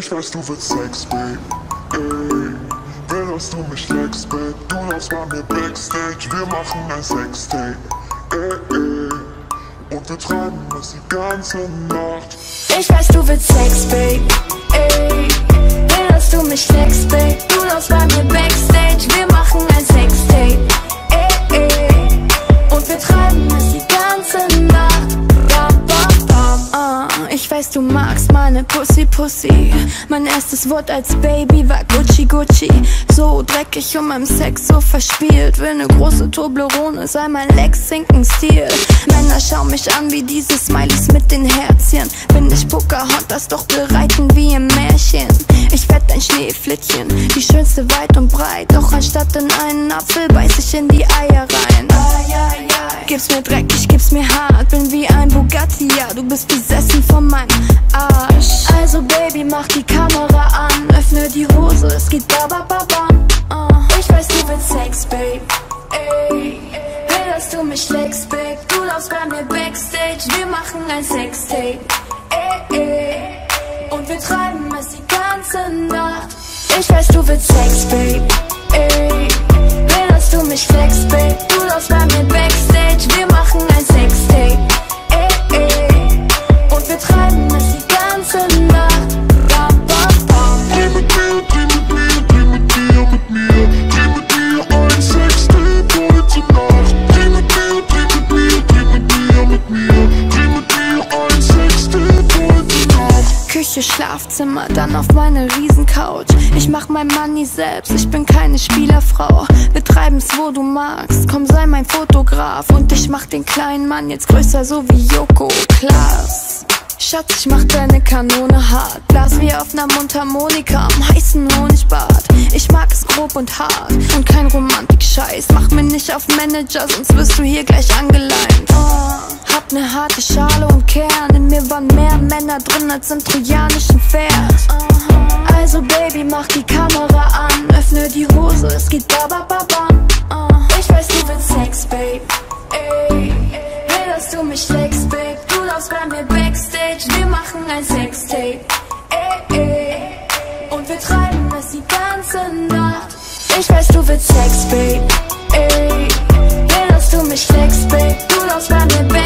Ich weiß, du willst Sex, babe. Ey, will, dass du mich leckst, babe. Du läufst bei mir Backstage, wir machen ein Sextape. Ey, und wir treiben es die ganze Nacht. Ich weiß, du willst Sex, babe. Ey, will, dass du mich leckst, babe. Du läufst bei mir Backstage, wir machen ein Sextape. Ey, und wir treiben es die ganze Nacht. Ich weiß, du magst meine Pussy. Mein erstes Wort als Baby war Gucci. So dreckig und meinem Sex so verspielt. Will ne große Toblerone, sei mein Lexington-Stil. Männer schauen mich an wie diese Smileys mit den Herzchen. Bin ich Pocahontas, doch bereiten wie im Märchen. Ich werd ein Schneeflittchen, die schönste weit und breit. Doch anstatt in einen Apfel beiß ich in die Eier rein. Gib's mir dreckig, gib's mir hart. Bin wie ein Bugatti, ja, du bist besessen von meinem Arsch. Also Baby, mach die Kamera an, öffne die Hose, es geht babababam. Ich weiß, du willst Sex, babe. Ey, will, dass du mich leckst, babe. Du läufst bei mir Backstage, wir machen ein Sextape. Ey, und wir treiben es die ganze Nacht. Ich weiß, du willst Sex, babe. Ey, will, dass du mich leckst, babe. Du läufst bei mir Backstage, wir machen ein Sextape. Und wir treiben es die ganze Nacht. Dreh mit mir, dreh mit mir ein Sextape heute Nacht. Dreh mit mir ein Sextape heute Nacht. Küche, Schlafzimmer, dann auf meine Riesencouch. Ich mach mein Money selbst, ich bin keine Spielerfrau. Wir treiben's, wo du magst, komm, sei mein Fotograf. Und ich mach den kleinen Mann jetzt größer, so wie Joko Klaas. Schatz, ich mach deine Kanone hart. Blas wie auf ner Mundharmonika am heißen Honigbad. Ich mag es grob und hart und kein Romantik-Scheiß. Mach mir nicht auf Manager, sonst wirst du hier gleich angeleint. Hab ne harte Schale und Kern. In mir waren mehr Männer drin als im trojanischen Pferd. Also Baby, mach die Kamera an, öffne die Hose, es geht babababam. Ich weiß, du willst Sex, babe. Ey, will, dass du mich leckst, babe. Du läufst bei mir Backstage, wir machen ein Sextape. Ey, und wir treiben es die ganze Nacht. Ich weiß, du willst Sex, babe. Ey, will, dass du mich leckst, babe. Du läufst bei mir Backstage.